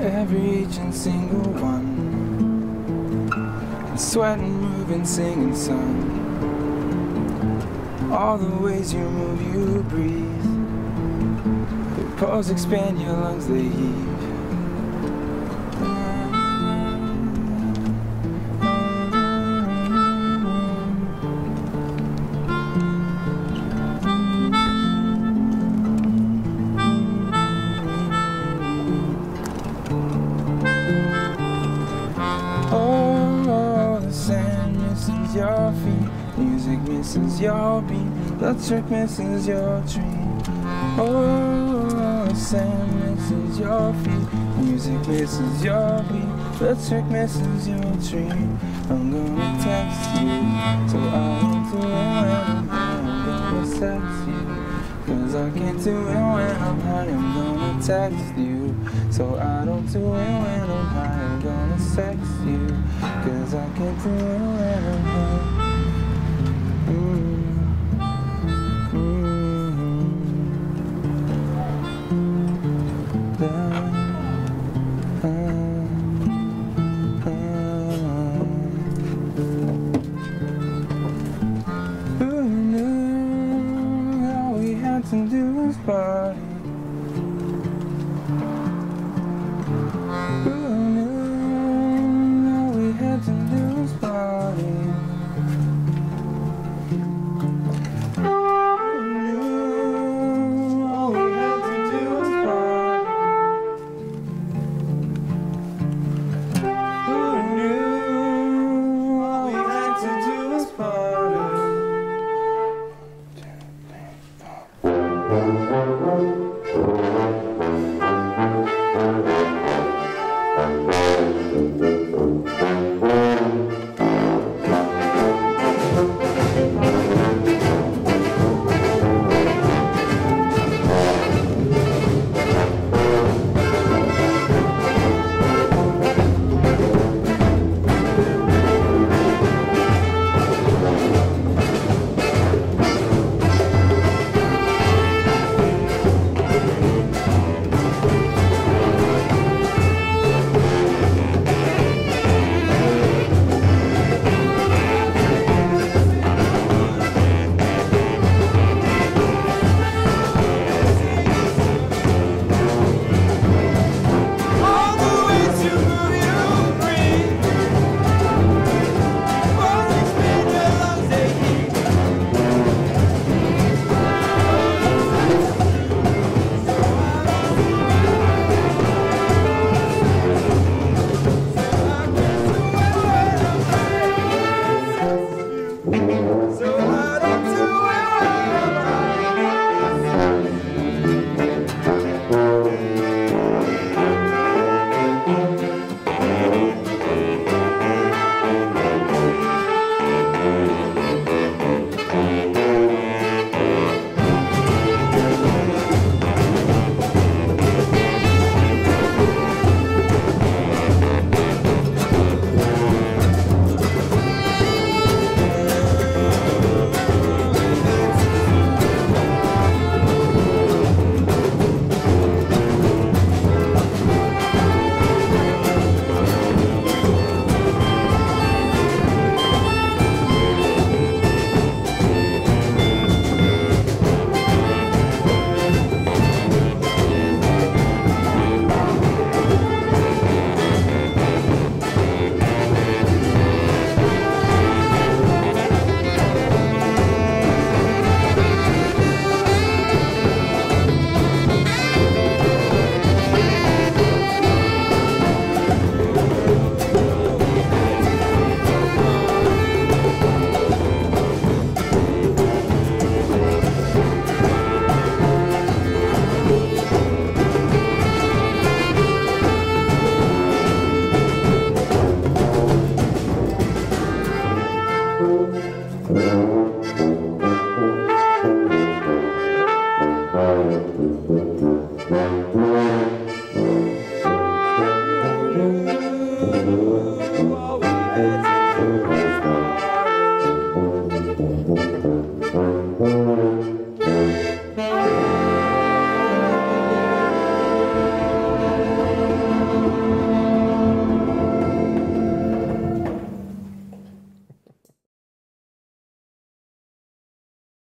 every each and single one. And sweating, moving, singing, son. All the ways you move, you breathe. Your pulse expand, your lungs they heave. Your feet, music misses your beat, the trick misses your dream. Oh, sand misses your feet, music misses your beat, the trick misses your dream. I'm gonna text you, so I don't do it when I'm high. I'm gonna sex you, cause I can't do it when I'm high. I'm gonna text you, so I don't do it when I'm high. I'm gonna sex you, cause I can't do it when I'm high. Who knew all we had to do was party? Who knew all we had to do was party? All we had to do was